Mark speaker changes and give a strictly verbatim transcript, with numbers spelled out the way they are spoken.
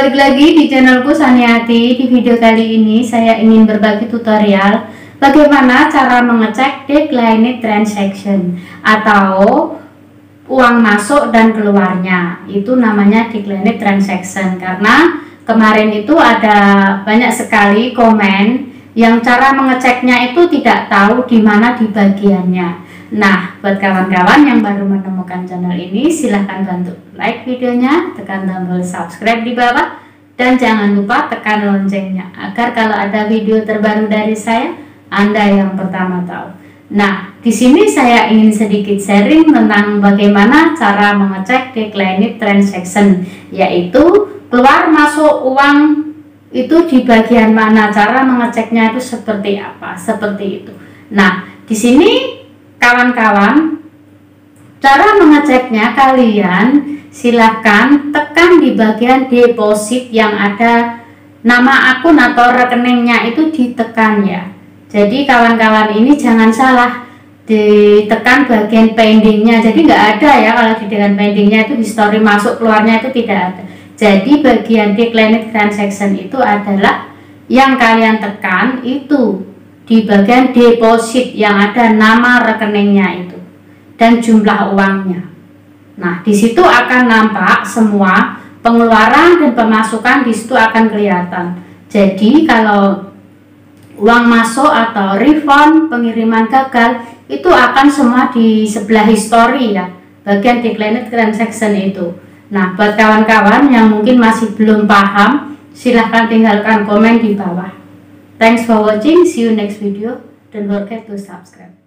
Speaker 1: balik lagi di channelku Saniati. Di video kali ini saya ingin berbagi tutorial bagaimana cara mengecek declined transaction atau uang masuk dan keluarnya. Itu namanya declined transaction karena kemarin itu ada banyak sekali komen yang cara mengeceknya itu tidak tahu di mana di bagiannya. Nah, buat kawan-kawan yang baru menemukan channel ini, silahkan bantu like videonya, tekan tombol subscribe di bawah, dan jangan lupa tekan loncengnya agar kalau ada video terbaru dari saya, Anda yang pertama tahu. Nah, di sini saya ingin sedikit sharing tentang bagaimana cara mengecek declined transaction, yaitu keluar masuk uang itu di bagian mana, cara mengeceknya itu seperti apa, seperti itu. Nah, di sini kawan-kawan, cara mengeceknya kalian silahkan tekan di bagian deposit yang ada nama akun atau rekeningnya itu ditekan ya. Jadi kawan-kawan ini jangan salah, ditekan bagian pendingnya. Jadi nggak ada ya kalau di bagian pendingnya itu history masuk keluarnya itu tidak ada. Jadi bagian declined transaction itu adalah yang kalian tekan itu di bagian deposit yang ada nama rekeningnya itu dan jumlah uangnya. Nah, di situ akan nampak semua pengeluaran dan pemasukan, di situ akan kelihatan. Jadi kalau uang masuk atau refund, pengiriman gagal, itu akan semua di sebelah history ya, bagian declined transaction itu. Nah, buat kawan-kawan yang mungkin masih belum paham, silahkan tinggalkan komen di bawah. Thanks for watching, see you next video. Don't forget to subscribe.